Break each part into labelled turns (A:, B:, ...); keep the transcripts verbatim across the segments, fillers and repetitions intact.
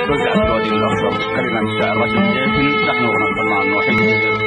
A: وزعت وادي الأفضل كلمة الشاعر راشد جيفن نحن ونصلنا عن وحيد الجزيرة.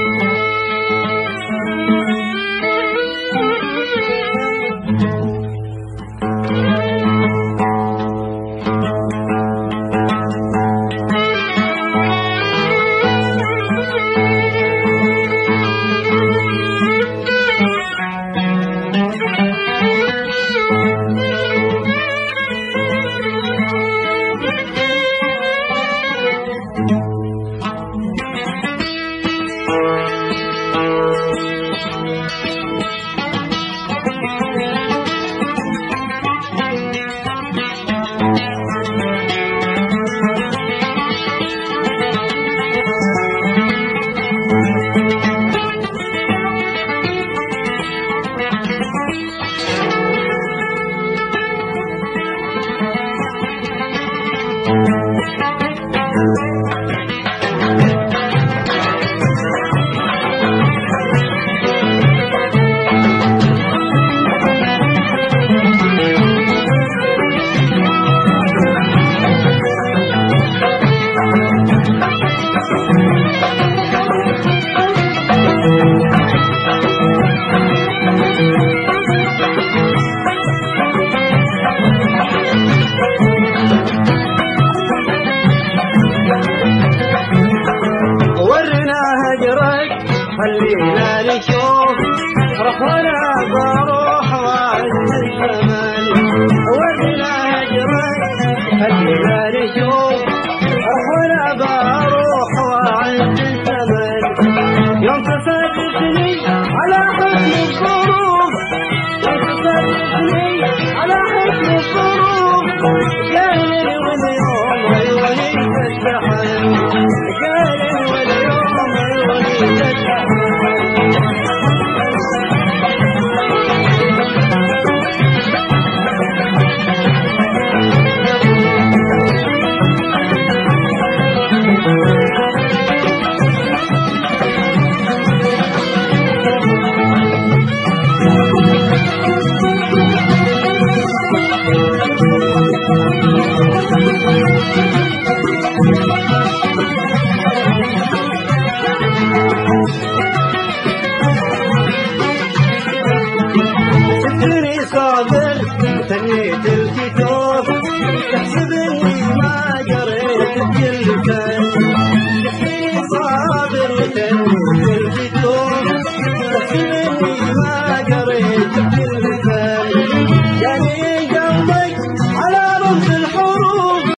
B: خلينا نشوف رحنا بروح وعز الزمان ورنا هجرك خلينا نشوف رحنا بروح وعز الزمان يوم تصدقني على حسن الظروف يوم تصدقني على حسن الظروف قالي واليوم عيوني تستحن قالي واليوم عيوني تستحن صابر تنيت الكتاب تحسبني ما